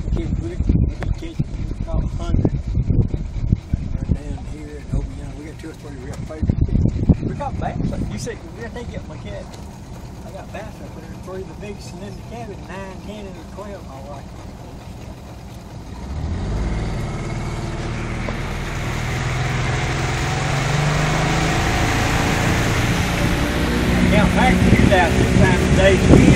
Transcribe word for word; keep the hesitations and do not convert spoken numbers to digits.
catch, we catch about a hundred. Right down here and over yonder. We got two or three real favorite fish. We got bass. You said, where they get my cat? I got bass up there. Three of the biggest and in the cabin, nine, ten, and twelve. All right. Count back to two thousand this time of day.